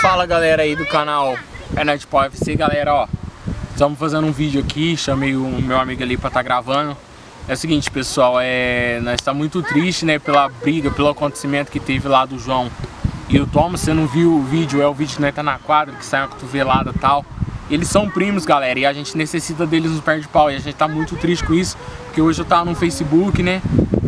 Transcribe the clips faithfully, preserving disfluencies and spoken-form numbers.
Fala galera aí do canal Perna de Pau F C, galera, ó. Estamos fazendo um vídeo aqui, chamei o meu amigo ali pra estar tá gravando. É o seguinte, pessoal, é... nós tá muito triste, né, pela briga, pelo acontecimento que teve lá do João e o Thomas. Você não viu o vídeo, é o vídeo que nós tá na quadra, que sai uma cotovelada e tal. Eles são primos, galera, e a gente necessita deles no Perna de Pau. E a gente tá muito triste com isso, porque hoje eu tava no Facebook, né,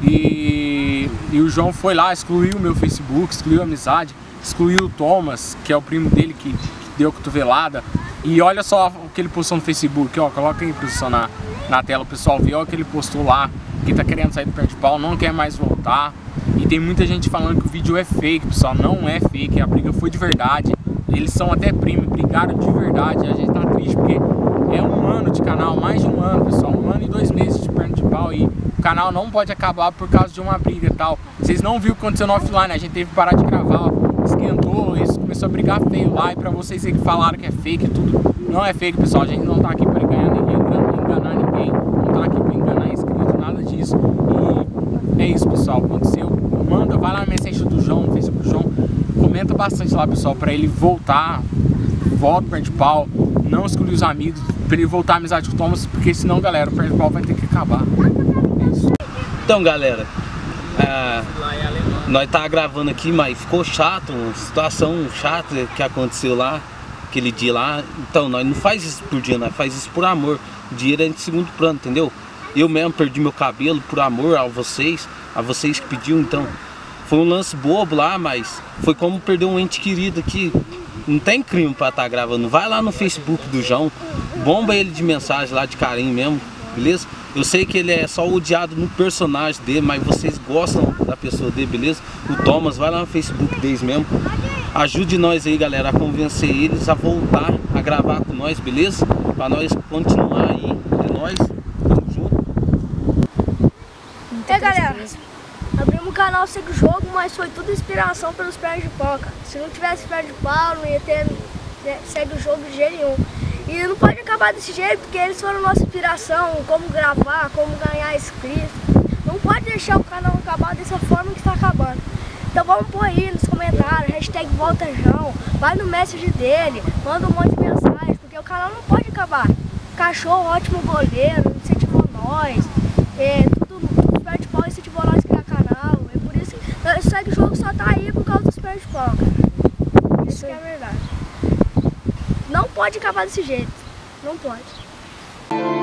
e, e o João foi lá, excluiu o meu Facebook, excluiu a amizade, excluiu o Thomas, que é o primo dele que, que deu a cotovelada. E olha só o que ele postou no Facebook, ó, coloca aí, produção, na, na tela, o pessoal vê, ó, o que ele postou lá, que tá querendo sair do Perna de Pau, não quer mais voltar. E tem muita gente falando que o vídeo é fake, pessoal, não é fake, a briga foi de verdade. Eles são até primos, brigaram de verdade, a gente tá triste porque é um ano de canal, mais de um ano, pessoal, um ano e dois meses de Perna de Pau, e o canal não pode acabar por causa de uma briga e tal. Vocês não viram o que aconteceu no offline, a gente teve que parar de gravar, ó. Esquentou, isso começou a brigar feio lá. E pra vocês aí que falaram que é fake e tudo, não é fake, pessoal. A gente não tá aqui pra enganar ninguém, enganar ninguém, não tá aqui pra enganar inscrito, nada disso. E é isso, pessoal, aconteceu. Manda, vai lá na mensagem do João, no Facebook do João, comenta bastante lá, pessoal, pra ele voltar, volta pro Perna de Pau, não excluir os amigos, pra ele voltar a amizade com o Thomas, porque senão, galera, o Perna de Pau vai ter que acabar. É isso. Então, galera, é, nós tá gravando aqui, mas ficou chato, uma situação chata que aconteceu lá, aquele dia lá. Então, nós não faz isso por dia, nós faz isso por amor. O dinheiro é de segundo plano, entendeu? Eu mesmo perdi meu cabelo por amor a vocês, a vocês que pediu, então. Foi um lance bobo lá, mas foi como perder um ente querido aqui. Não tem crime pra estar gravando. Vai lá no Facebook do João, bomba ele de mensagem lá, de carinho mesmo, beleza? Eu sei que ele é só odiado no personagem dele, mas vocês gostam da pessoa dele, beleza? O Thomas, vai lá no Facebook deles mesmo. Ajude nós aí, galera, a convencer eles a voltar a gravar com nós, beleza? Pra nós continuar aí. É nóis, tamo junto. É, galera, abrimos o canal Segue o Jogo, mas foi tudo inspiração pelos Perna de Pau, cara. Se não tivesse Perna de Pau, não ia ter, né, Segue o Jogo de jeito nenhum. E não pode acabar desse jeito, porque eles foram nossa inspiração, como gravar, como ganhar inscritos. Não pode deixar o canal acabar dessa forma que está acabando. Então vamos pôr aí nos comentários, hashtag VoltaJoão, vai no message dele, manda um monte de mensagem, porque o canal não pode acabar. Cachorro, ótimo goleiro, incentivou nós, é, tudo, tudo Perna de Pau incentivou nós a criar canal. É por isso que o Segue o Jogo só tá aí por causa dos Perna de Pau, cara. Isso que é a verdade. Não pode acabar desse jeito. Não pode.